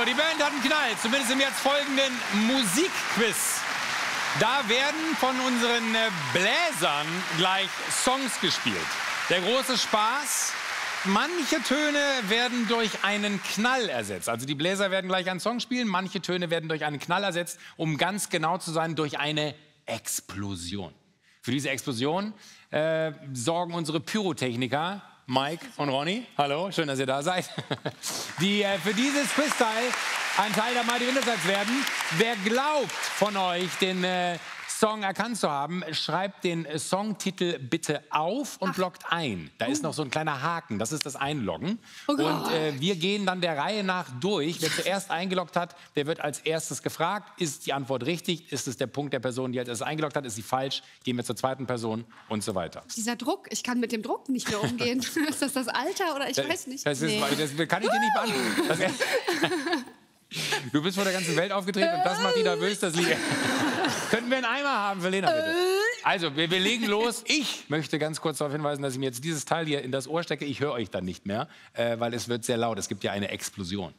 Also, die Band hat einen Knall, zumindest im jetzt folgenden Musikquiz. Da werden von unseren Bläsern gleich Songs gespielt. Der große Spaß: manche Töne werden durch einen Knall ersetzt. Also die Bläser werden gleich einen Song spielen, manche Töne werden durch einen Knall ersetzt, um ganz genau zu sein, durch eine Explosion. Für diese Explosion sorgen unsere Pyrotechniker Mike und Ronny. Hallo, schön, dass ihr da seid. Die für dieses Quizteil ein Teil der Mighty Wintersides werden. Wer glaubt von euch, den Song erkannt zu haben, schreibt den Songtitel bitte auf und loggt ein. Da ist noch so ein kleiner Haken, das ist das Einloggen. Und wir gehen dann der Reihe nach durch. Wer zuerst eingeloggt hat, der wird als erstes gefragt. Ist die Antwort richtig? Ist es der Punkt der Person, die als erstes eingeloggt hat? Ist sie falsch? Gehen wir zur zweiten Person und so weiter. Dieser Druck, ich kann mit dem Druck nicht mehr umgehen. Ist das das Alter oder ich weiß nicht? Das kann ich dir nicht beantworten. Du bist vor der ganzen Welt aufgetreten und das macht die nervös, das Lied. Könnten wir einen Eimer haben für Lena, bitte? Also, wir legen los. Ich möchte ganz kurz darauf hinweisen, dass ich mir jetzt dieses Teil hier in das Ohr stecke. Ich höre euch dann nicht mehr, weil es wird sehr laut. Es gibt ja eine Explosion.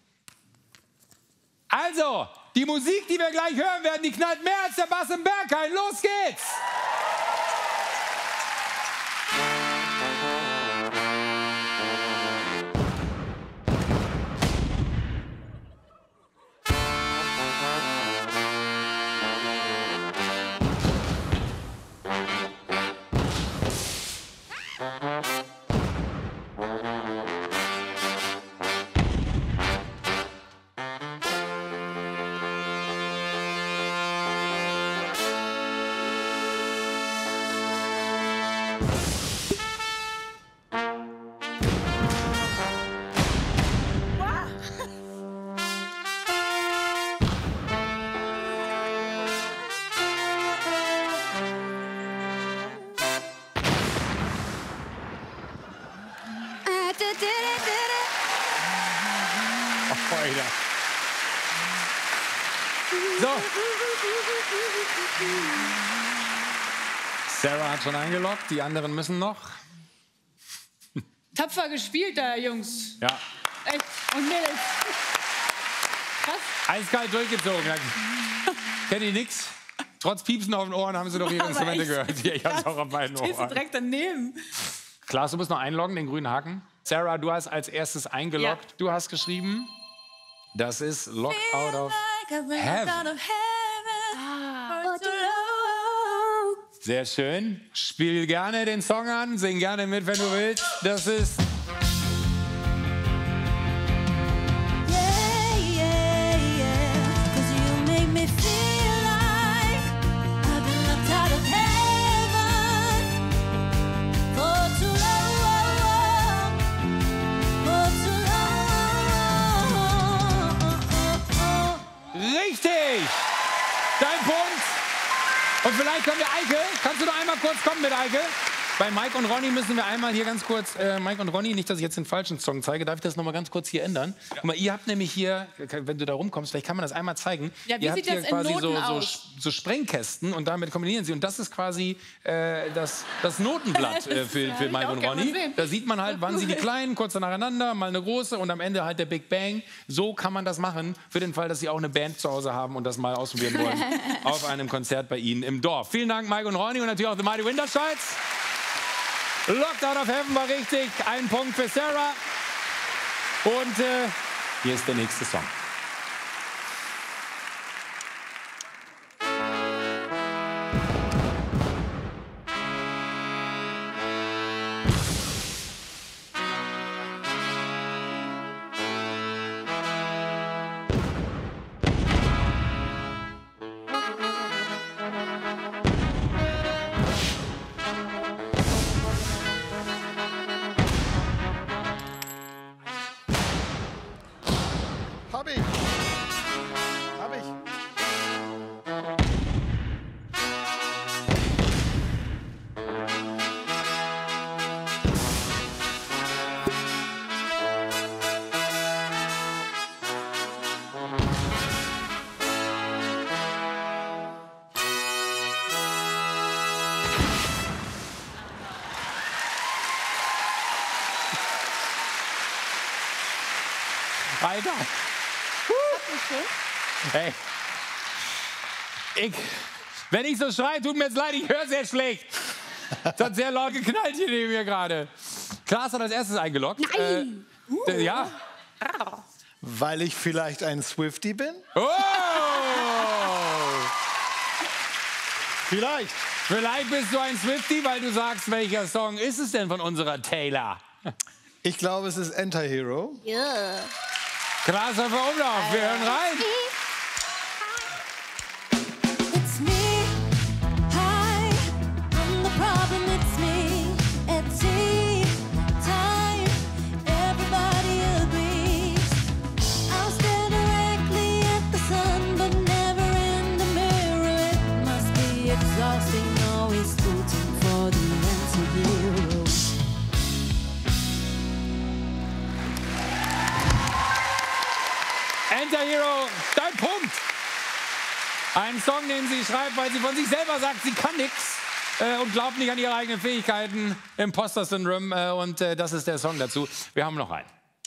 Also, die Musik, die wir gleich hören werden, die knallt mehr als der Bass im Berghain. Los geht's! So. Sarah hat schon eingeloggt, die anderen müssen noch. Tapfer gespielt da, Jungs. Ja. Echt. Und Mädels. Was? Eiskalt durchgezogen. Kennt ihr nix? Trotz Piepsen auf den Ohren haben sie doch ihre Instrumente gehört. Ja, ich hab's auch auf beiden Stehst du Ohren. direkt daneben. Klaas, du musst noch einloggen, den grünen Haken. Sarah, du hast als erstes eingeloggt. Ja. Du hast geschrieben, das ist Locked Out of Heaven. Sehr schön. Spiel gerne den Song an, sing gerne mit, wenn du willst. Das ist... Richtig! Dein Punkt. Und vielleicht können wir Eike, kannst du noch einmal kurz kommen mit Eike? Bei Mike und Ronny müssen wir einmal hier ganz kurz, Mike und Ronny, nicht, dass ich jetzt den falschen Song zeige, darf ich das noch mal ganz kurz hier ändern? Ja. Guck mal, ihr habt nämlich hier, wenn du da rumkommst, vielleicht kann man das einmal zeigen. Ja, wie ihr habt hier quasi so Sprengkästen und damit kombinieren sie. Und das ist quasi das Notenblatt für Mike und Ronny. Da sieht man halt, wann sie die kleinen, kurz nacheinander, mal eine große und am Ende halt der Big Bang. So kann man das machen, für den Fall, dass sie auch eine Band zu Hause haben und das mal ausprobieren wollen auf einem Konzert bei Ihnen im Dorf. Vielen Dank, Mike und Ronny, und natürlich auch The Mighty Wintersides. Locked Out of Heaven war richtig. Ein Punkt für Sarah. Und hier ist der nächste Song. Hab ich. Weiter. Hey. Wenn ich so schreie, tut mir jetzt leid, ich höre sehr schlecht. Es hat sehr laut geknallt hier neben mir gerade. Klaas hat als erstes eingeloggt. Nein! Ja. Weil ich vielleicht ein Swiftie bin? Oh! Vielleicht. Vielleicht bist du ein Swiftie, weil du sagst, welcher Song ist es denn von unserer Taylor? Ich glaube, es ist Anti-Hero. Ja. Klaas auf Umlauf, wir hören rein. It's me, hi, I'm the problem, it's me. At tea time, everybody agrees. I'll stare directly at the sun, but never in the mirror. It must be exhausting, always rooting for the anti-hero. Anti-Hero, dein Punkt. Ein Song, den sie schreibt, weil sie von sich selber sagt, sie kann nichts und glaubt nicht an ihre eigenen Fähigkeiten. Imposter-Syndrom und das ist der Song dazu. Wir haben noch einen.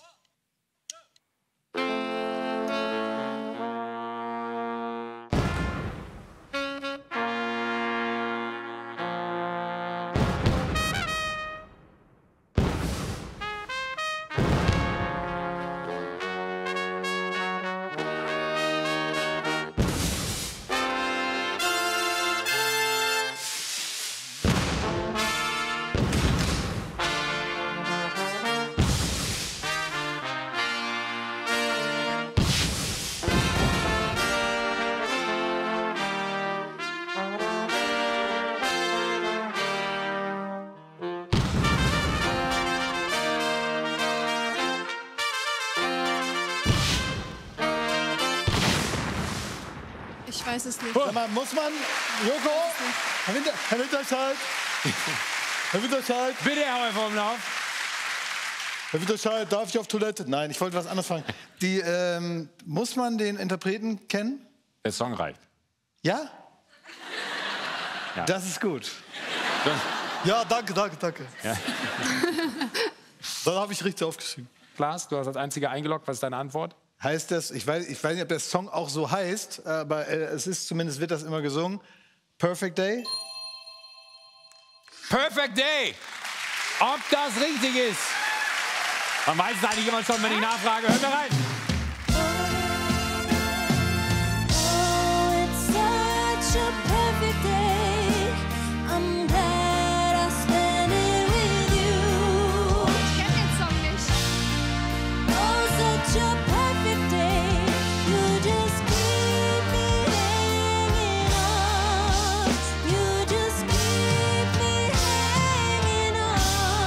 Ich weiß es nicht. Sag mal, muss man, Joko, Herr Winterscheid, Herr Winterscheid, Bitte, Herr Umlauf. Herr Winterscheid, darf ich auf Toilette? Nein, ich wollte was anderes fragen. Muss man den Interpreten kennen? Der Song reicht. Ja? Ja. Das ist gut. Ja, danke. Ja. Dann habe ich richtig aufgeschrieben. Klaas, du hast als einziger eingeloggt. Was ist deine Antwort? Heißt das, ich weiß nicht, ob der Song auch so heißt, aber es ist zumindest, wird das immer gesungen. Perfect Day? Perfect Day. Ob das richtig ist? Man weiß es eigentlich immer schon, wenn ich nachfrage. Hört da rein. Oh, it's such a perfect day. I'm glad I spent it with you. Ich kenne den Song nicht. Oh, such a perfect day. You just keep me hanging on. You just keep me hanging on.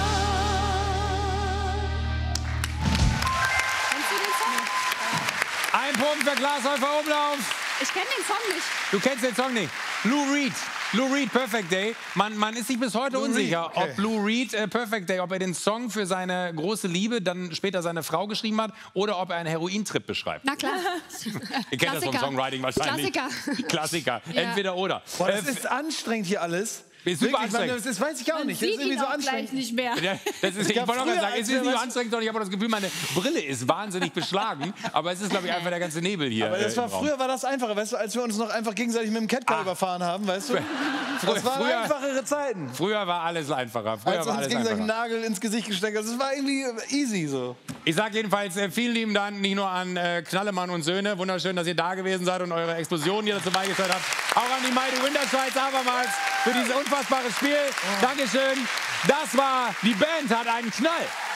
Kennst du den Song? Ein Punkt für Klaas Häufer Umlauf. Ich kenne den Song nicht. Du kennst den Song nicht. Lou Reed, Perfect Day. Man ist sich bis heute unsicher, Reed, okay. ob Lou Reed Perfect Day, ob er den Song für seine große Liebe, dann später seine Frau geschrieben hat, oder ob er einen Herointrip beschreibt. Na klar. Ihr kennt das vom Klassiker. Songwriting wahrscheinlich. Klassiker. Ja. Entweder oder. Boah, das ist anstrengend hier alles. Ist super Wirklich, anstrengend. das weiß ich auch nicht. Das ist Sieht irgendwie ihn so auch gleich anstrengend. nicht mehr. Ja, das ist, ich wollte auch früher, gerade sagen, es als ist wir nicht so was- anstrengend, sondern ich habe das Gefühl, meine Brille ist wahnsinnig beschlagen. Aber es ist, glaube ich, einfach der ganze Nebel hier. Aber das im war, Raum. früher war das einfacher, weißt du, als wir uns noch einfach gegenseitig mit dem Catcar überfahren haben, weißt du? Das waren früher- einfachere Zeiten. Früher war alles einfacher. Früher Als war uns alles gegenseitig einen einfacher. Nagel ins Gesicht gesteckt hat. Das war irgendwie easy so. Ich sage jedenfalls vielen lieben Dank, nicht nur an Knallemann und Söhne. Wunderschön, dass ihr da gewesen seid und eure Explosion hier dazu beigesteuert habt. Auch an die Mighty Winterscheid abermals für dieses unfassbare Spiel. Dankeschön. Das war, die Band hat einen Knall.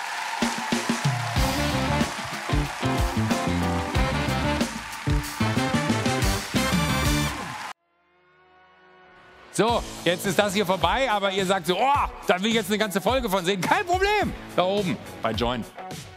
So, jetzt ist das hier vorbei, aber ihr sagt so, oh, da will ich jetzt eine ganze Folge von sehen. Kein Problem. Da oben bei Join.